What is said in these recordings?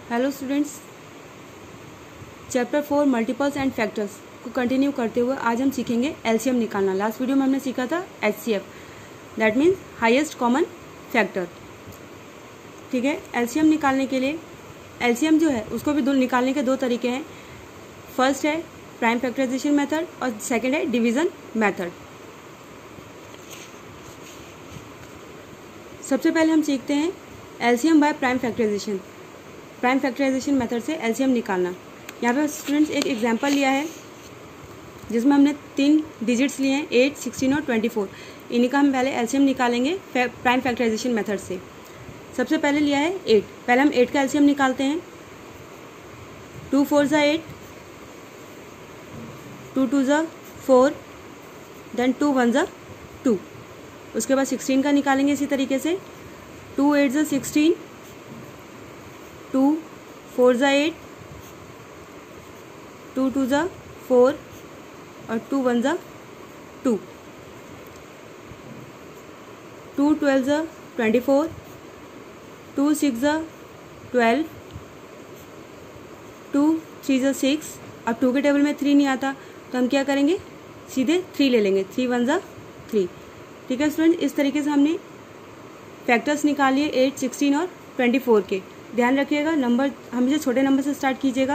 Hello students, chapter 4 multiples and factors को continue करते हुए आज हम सीखेंगे एलसीएम निकालना। लास्ट वीडियो में हमने सीखा था HCF, that means highest common factor. ठीक है, एलसीएम निकालने के लिए एलसीएम जो है उसको भी निकालने के दो तरीके हैं। फर्स्ट है प्राइम फैक्टराइजेशन मेथड और सेकेंड है डिवीजन मेथड। सबसे पहले हम सीखते हैं LCM by prime factorisation. Prime factorisation method से एलसीएम निकालना। यहाँ पे स्टूडेंट्स एक एग्जांपल लिया है जिसमें हमने 3 डिजिट्स लिए हैं, 8, 16 और 24। इन्हीं का हम पहले एलसीएम निकालेंगे प्राइम फैक्टराइजेशन मेथड से। सबसे पहले लिया है 8। पहले हम 8 का एलसीएम निकालते हैं। 2 4 ज़ा 8, 2 2 ज़ा 4, देन 2 1 ज़ा 2। उसके बाद 16 का निकालेंगे इसी तरीके से। 2 8 ज़ा 16, 2 4 ज़ा 8, 2 2 ज़ा 4 और 2 1 ज़ा 2। 2 12 ज़ा 24, 2 6 ज़ा 12, 2 3 ज़ा 6। अब 2 के टेबल में 3 नहीं आता तो हम क्या करेंगे, सीधे 3 ले लेंगे। 3 1 ज़ा 3। ठीक है स्टूडेंट, इस तरीके से हमने फैक्टर्स निकालिए 8, 16 और 24 के। ध्यान रखिएगा, नंबर हमेशा छोटे नंबर से स्टार्ट कीजिएगा।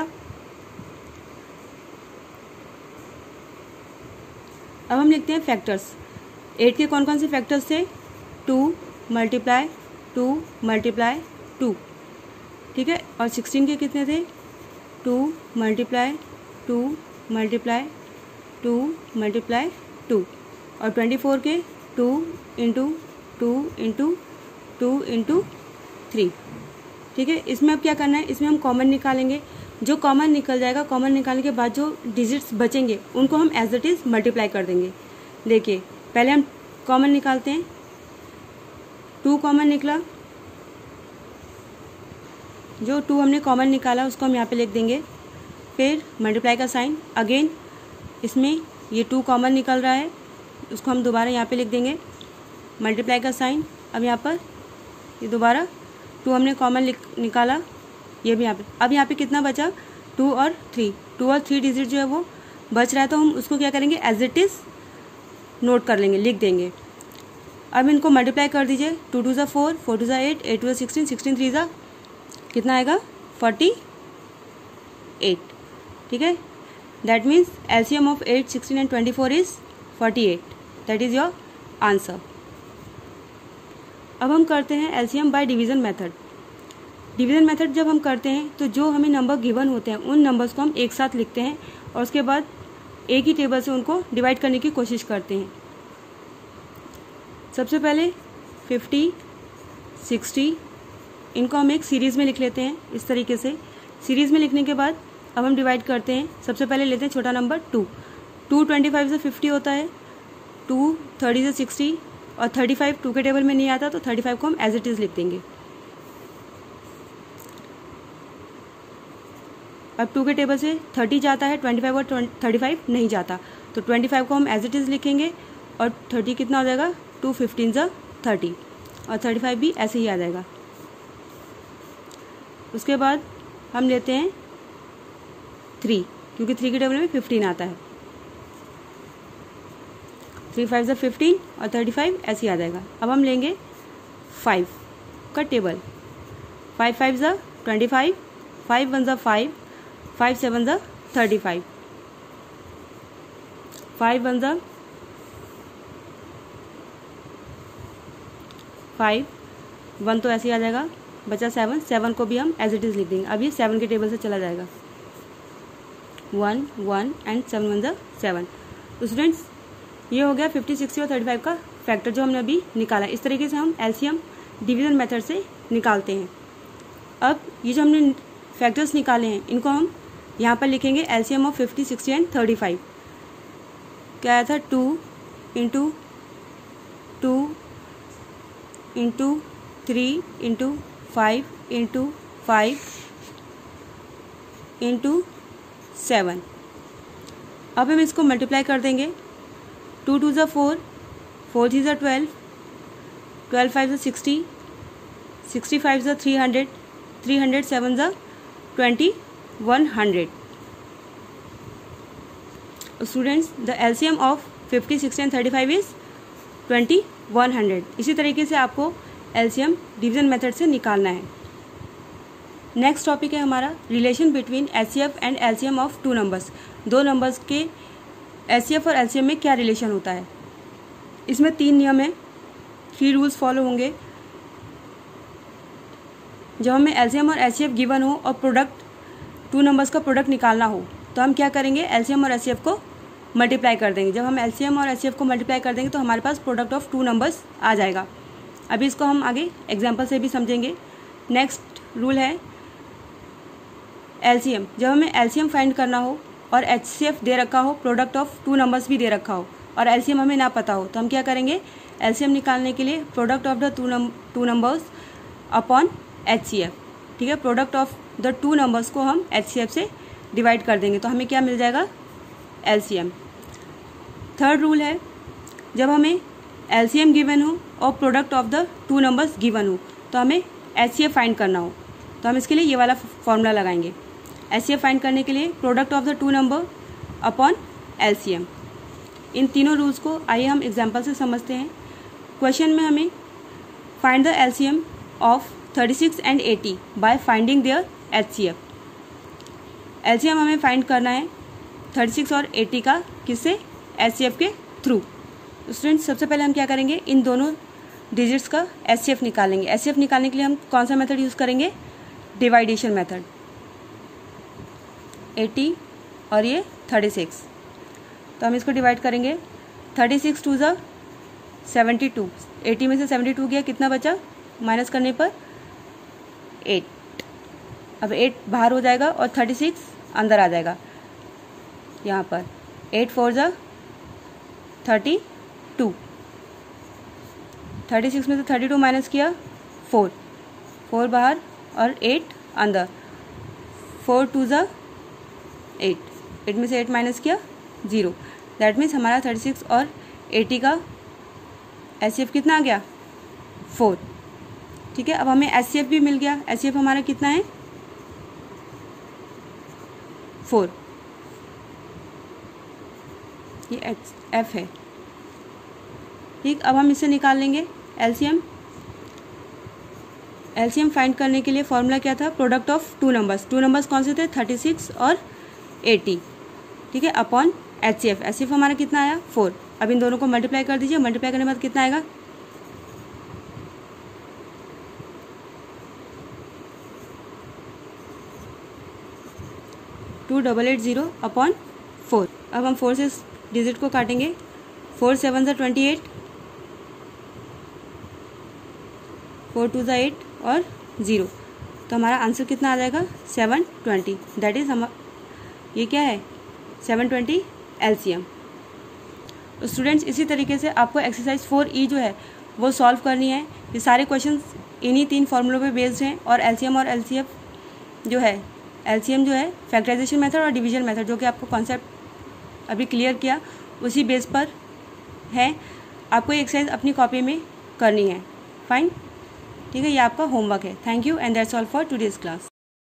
अब हम लिखते हैं फैक्टर्स। 8 के कौन कौन से फैक्टर्स थे? 2 मल्टीप्लाई 2 मल्टीप्लाई 2। ठीक है, और 16 के कितने थे? 2 मल्टीप्लाई 2 मल्टीप्लाई 2 मल्टीप्लाई 2। और 24 के 2 इंटू 2 इंटू 2 इंटू 3। ठीक है, इसमें अब क्या करना है, इसमें हम कॉमन निकालेंगे। जो कॉमन निकल जाएगा, कॉमन निकालने के बाद जो डिजिट्स बचेंगे उनको हम एज इट इज़ मल्टीप्लाई कर देंगे। देखिए, पहले हम कॉमन निकालते हैं। 2 कॉमन निकला। जो 2 हमने कॉमन निकाला उसको हम यहाँ पे लिख देंगे। फिर मल्टीप्लाई का साइन, अगेन इसमें ये 2 कॉमन निकल रहा है, उसको हम दोबारा यहाँ पे लिख देंगे। मल्टीप्लाई का साइन, अब यहाँ पर ये दोबारा 2 हमने कॉमन निकाला, ये भी यहाँ पे। अब यहाँ पे कितना बचा? 2 और 3। 2 और 3 डिजिट जो है वो बच रहा है, तो हम उसको क्या करेंगे, एज इट इज़ नोट कर लेंगे, लिख देंगे। अब इनको मल्टीप्लाई कर दीजिए। 2 2 ज़ा 4, 4 2 ज़ा 8, 8 2 ज़ा 16, 16 3 ज़ा कितना आएगा? 48। ठीक है, that means LCM of 8, 16 and 24 is 48। That is your answer. अब हम करते हैं LCM by division method. Division method जब हम करते हैं तो जो हमें नंबर गिवन होते हैं उन नंबर्स को हम एक साथ लिखते हैं और उसके बाद एक ही टेबल से उनको डिवाइड करने की कोशिश करते हैं। सबसे पहले 50, 60 इनको हम एक सीरीज़ में लिख लेते हैं इस तरीके से। सीरीज़ में लिखने के बाद अब हम डिवाइड करते हैं। सबसे पहले लेते हैं छोटा नंबर 2। 2 25 से 50 होता है, 2 30 से 60 और 35 2 के टेबल में नहीं आता तो 35 को हम एज इट इज़ लिख देंगे। अब 2 के टेबल से 30 जाता है, 25 और 35 नहीं जाता तो 25 को हम एज इट इज़ लिखेंगे। और 30 कितना हो जाएगा? 2 15 ज़ा 30 और 35 भी ऐसे ही आ जाएगा। उसके बाद हम लेते हैं 3, क्योंकि 3 के टेबल में 15 आता है। 3 5 ज़ा 15 और 35 ऐसे ही आ जाएगा। अब हम लेंगे 5 का टेबल। 5 5 ज़ा 25, 5 1 ज़ा 5, 5 7 ज़ा 35, 5 1 ज़ा 5, 1 तो ऐसे ही आ जाएगा, बचा 7। 7 को भी हम एज इट इज़ लिख देंगे। अब ये 7 के टेबल से चला जाएगा। 1 1 एंड 7 1 ज़ा 7। तो स्टूडेंट्स, ये हो गया 50, 60 और 35 का फैक्टर जो हमने अभी निकाला। इस तरीके से हम एलसीएम डिवीजन मेथड से निकालते हैं। अब ये जो हमने फैक्टर्स निकाले हैं इनको हम यहाँ पर लिखेंगे एलसीएम ऑफ 50, 60 एंड 35। क्या आया था? 2 into 2 into 3 into 5 into 5 into 7। अब हम इसको मल्टीप्लाई कर देंगे। 2 2 ज़ा 4, 4 3 ज़ा 12, 12 5 ज़ा 60, 65 ज़ा 300, 300 7 ज़ा 2100. Students, the LCM of 50, 60 and 35 is 2100. इसी तरीके से आपको LCM डिवीजन मेथड से निकालना है. नेक्स्ट टॉपिक है हमारा relation between HCF and LCM of two numbers. दो नंबर्स के HCF और LCM में क्या रिलेशन होता है. इसमें 3 नियम है, 3 रूल्स फॉलो होंगे. जब हमें LCM और HCF गिवन हो और प्रोडक्ट टू नंबर्स का प्रोडक्ट निकालना हो तो हम क्या करेंगे, LCM और HCF को मल्टीप्लाई कर देंगे. जब हम LCM और HCF को मल्टीप्लाई कर देंगे तो हमारे पास प्रोडक्ट ऑफ टू नंबर्स आ जाएगा. अभी इसको हम आगे एग्जाम्पल से भी समझेंगे. नेक्स्ट रूल है LCM. जब हमें LCM फाइंड करना हो और HCF दे रखा हो, प्रोडक्ट ऑफ टू नंबर्स भी दे रखा हो और LCM हमें ना पता हो तो हम क्या करेंगे, LCM निकालने के लिए product of the two numbers upon HCF. ठीक है, product of the two numbers को हम HCF से डिवाइड कर देंगे तो हमें क्या मिल जाएगा, LCM. थर्ड रूल है जब हमें LCM गिवन हो और product of the two numbers given हो तो हमें HCF फाइंड करना हो तो हम इसके लिए ये वाला फॉर्मूला लगाएंगे. HCF फाइंड करने के लिए product of the two number upon LCM. इन तीनों रूल्स को आइए हम एग्जांपल से समझते हैं. क्वेश्चन में हमें find the LCM of 36 and 80 by finding their HCF. LCM हमें फाइंड करना है 36 और 80 का, किससे, HCF के थ्रू. स्टूडेंट्स, सबसे पहले हम क्या करेंगे, इन दोनों डिजिट्स का HCF निकालेंगे. HCF निकालने के लिए हम कौन सा मेथड यूज़ करेंगे, डिवाइडेशन मेथड. 80 और ये 36, तो हम इसको डिवाइड करेंगे. 36 टू ज़ा 72, 80 में से 72 गया, कितना बचा, माइनस करने पर 8. अब 8 बाहर हो जाएगा और 36 अंदर आ जाएगा यहाँ पर. 8 4 ज़ा 32, 36 में से 32 माइनस किया 4, 4 बाहर और 8 अंदर. 4 2 ज़ा 8, 8 में से 8 माइनस किया 0. दैट मीन्स हमारा 36 और 80 का HCF कितना आ गया, 4. ठीक है, अब हमें HCF भी मिल गया. HCF हमारा कितना है, 4. ये F है. ठीक, अब हम इसे निकाल लेंगे LCM. LCM फाइंड करने के लिए फॉर्मूला क्या था, product of two numbers. Two numbers कौन से थे, 36 और 80. ठीक है, अपॉन HCF. HCF हमारा कितना आया, 4. अब इन दोनों को मल्टीप्लाई कर दीजिए. मल्टीप्लाई करने के बाद कितना आएगा, 2880 अपॉन 4. अब हम 4 से डिजिट को काटेंगे. 4 7 ज़ा 28, 4 2 ज़ा 8 और 0. तो हमारा आंसर कितना आ जाएगा, 720. दैट इज़ हम ये क्या है, 720 LCM. तो स्टूडेंट्स, इसी तरीके से आपको एक्सरसाइज 4E जो है वो सॉल्व करनी है. ये सारे क्वेश्चंस इन्हीं 3 फॉर्मूलों पे बेस्ड हैं और LCM और LCF जो है, LCM जो है फैक्टराइजेशन मेथड और डिवीजन मेथड, जो कि आपको कॉन्सेप्ट अभी क्लियर किया, उसी बेस पर है. आपको ये एक्सरसाइज अपनी कॉपी में करनी है. फाइन, ठीक है, ये आपका होमवर्क है. Thank you and that's all for today's class.